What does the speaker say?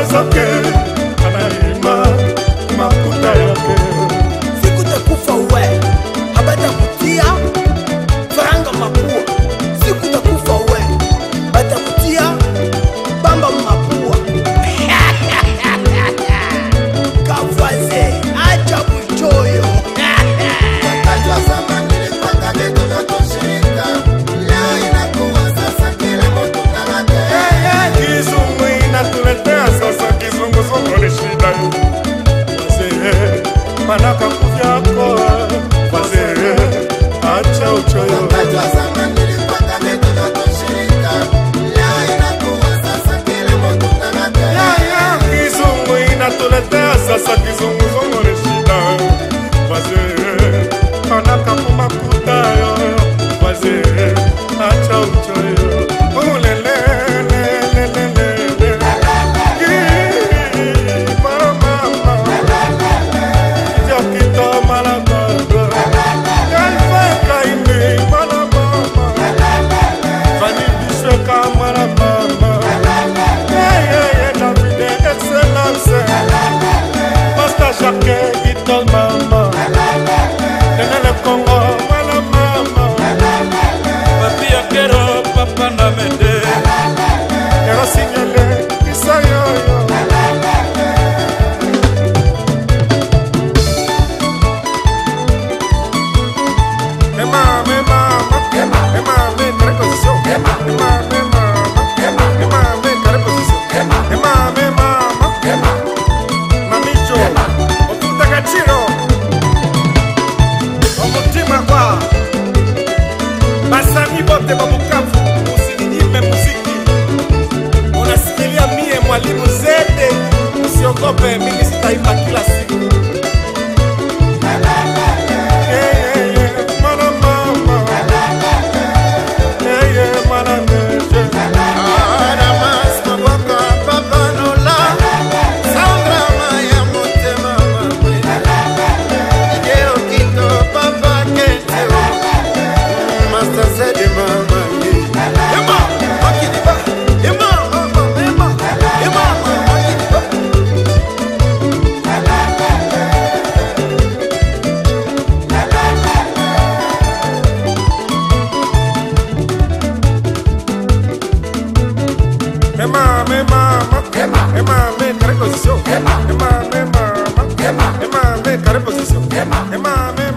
zake anaima makuta yake. Siku takufa uwe habata kutia faranga mapua. Siku takufa uwe bata kutia bamba mapua. Kavaze acha buchoyo. Wakati wa zamani nilipanga vitu vya kushirika, leo inakuwa sasa kila mtu na lake. Kizungu inatuletea sasa kizunguzungu ni shida. Wazee manaka kuvyako, wazee acha uchoyo. Wakati wa zamani nilipanga vitu vya kushirika, leo inakuwa sasa kila mtu na lake. Kizungu inatuletea sasa kizunguzungu ni shida. Wazee manaka kumakuta yo, wazee acha uchoyo. Ulele Mwalimu Zede, usiogope, mimi sitaimba kila siku. Mwana mama, mwana neje. Adamas mabaka papa nola, Sandra maya mote mama. Igeo kito papa keteo, masta zede mama. Ema, makidiba, ema. Ema, me,